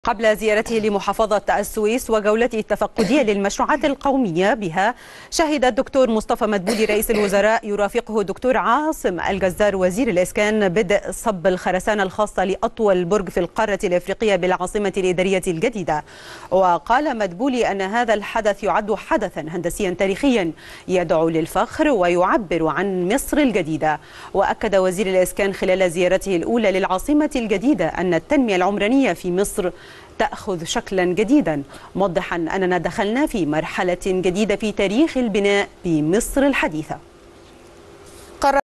قبل زيارته لمحافظة السويس وجولته التفقدية للمشروعات القومية بها، شهد الدكتور مصطفى مدبولي رئيس الوزراء يرافقه الدكتور عاصم الجزار وزير الإسكان بدء صب الخرسانة الخاصة لأطول برج في القارة الأفريقية بالعاصمة الإدارية الجديدة. وقال مدبولي أن هذا الحدث يعد حدثا هندسيا تاريخيا يدعو للفخر ويعبر عن مصر الجديدة. وأكد وزير الإسكان خلال زيارته الأولى للعاصمة الجديدة أن التنمية العمرانية في مصر تأخذ شكلا جديدا، موضحا أننا دخلنا في مرحلة جديدة في تاريخ البناء بمصر الحديثة.